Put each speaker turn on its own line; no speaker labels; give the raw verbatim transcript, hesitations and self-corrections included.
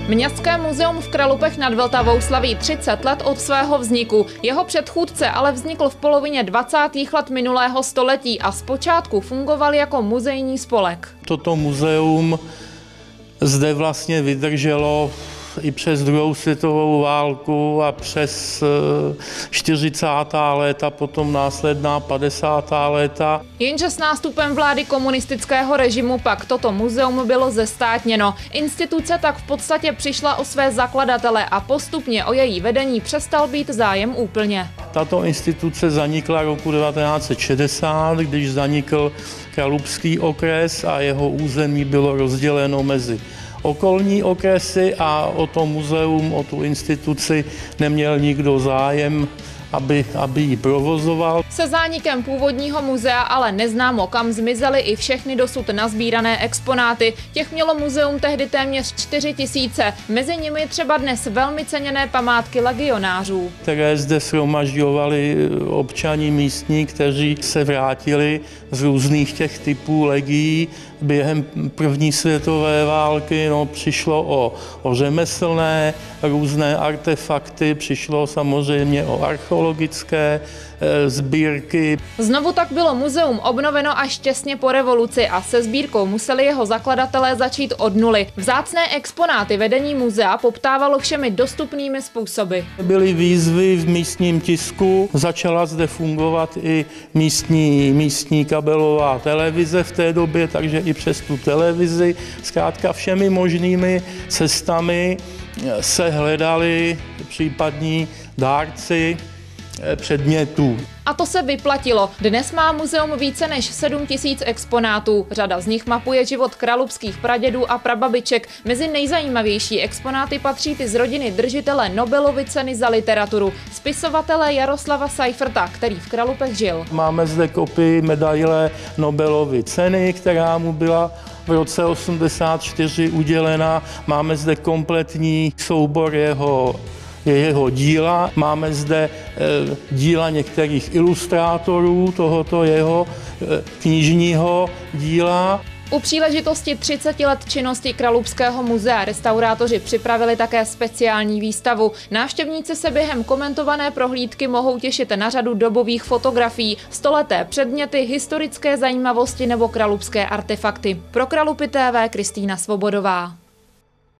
Městské muzeum v Kralupech nad Vltavou slaví třicet let od svého vzniku. Jeho předchůdce ale vznikl v polovině dvacátých let minulého století a zpočátku fungoval jako muzejní spolek.
Toto muzeum zde vlastně vydrželo i přes druhou světovou válku a přes čtyřicátá léta, potom následná padesátá léta.
Jenže s nástupem vlády komunistického režimu pak toto muzeum bylo zestátněno. Instituce tak v podstatě přišla o své zakladatele a postupně o její vedení přestal být zájem úplně.
Tato instituce zanikla roku devatenáct set šedesát, když zanikl Kralupský okres a jeho území bylo rozděleno mezi okolní okresy a o to muzeum, o tu instituci neměl nikdo zájem, aby, aby ji provozoval.
Se zánikem původního muzea ale neznámo, kam zmizely i všechny dosud nazbírané exponáty. Těch mělo muzeum tehdy téměř čtyři tisíce, mezi nimi třeba dnes velmi ceněné památky legionářů,
které zde shromažďovali občani místní, kteří se vrátili z různých těch typů legií. Během první světové války no, přišlo o, o řemeslné různé artefakty, přišlo samozřejmě o archeologické e, sbírky.
Znovu tak bylo muzeum obnoveno až těsně po revoluci a se sbírkou museli jeho zakladatelé začít od nuly. Vzácné exponáty vedení muzea poptávalo všemi dostupnými způsoby.
Byly výzvy v místním tisku, začala zde fungovat i místní, místní kabelová televize v té době, takže i přes tu televizi, zkrátka všemi možnými cestami se hledali případní dárci předmětů.
A to se vyplatilo. Dnes má muzeum více než sedm tisíc exponátů. Řada z nich mapuje život kralupských pradědů a prababiček. Mezi nejzajímavější exponáty patří ty z rodiny držitele Nobelovy ceny za literaturu, spisovatele Jaroslava Seiferta, který v Kralupech žil.
Máme zde kopii medaile Nobelovy ceny, která mu byla v roce osmdesát čtyři udělena. Máme zde kompletní soubor jeho je jeho díla. Máme zde e, díla některých ilustrátorů tohoto jeho e, knižního díla.
U příležitosti třiceti let činnosti Kralupského muzea restaurátoři připravili také speciální výstavu. Návštěvníci se během komentované prohlídky mohou těšit na řadu dobových fotografií, stoleté předměty, historické zajímavosti nebo kralupské artefakty. Pro Kralupy T V Kristýna Svobodová.